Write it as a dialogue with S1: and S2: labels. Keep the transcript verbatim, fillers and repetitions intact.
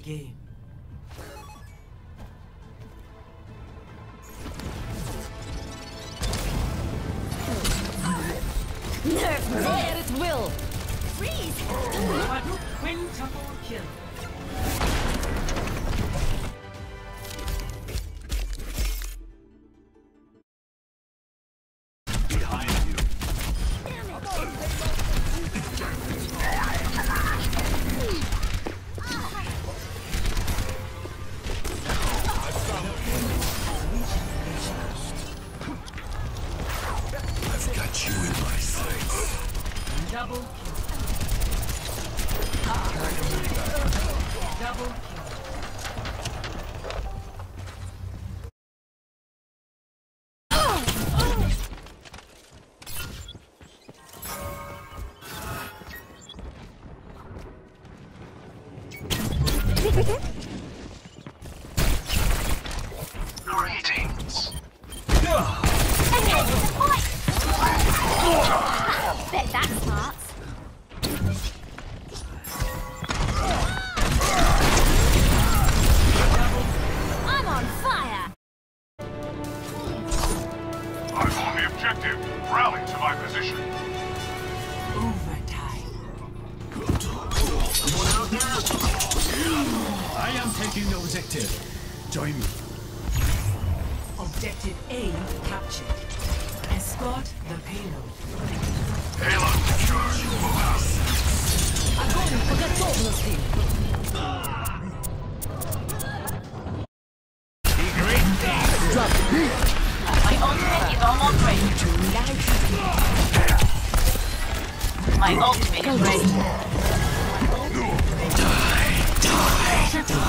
S1: game.
S2: Fire at will! Freeze!
S1: Quintuple kill.
S3: Behind you. I've got you in my sights.
S1: Double kill. Double kill.
S3: Greetings.
S2: Bet that's smart. I'm on fire!
S3: I'm on the objective. Rally to my position.
S1: Overtime.
S4: I am taking the objective. Join me.
S1: Objective A captured. Escort the payload.
S3: Payload charge. Move out.
S2: Огонь по готовности!
S5: My ultimate is almost ready. My ultimate is ready.
S3: Die, die, die.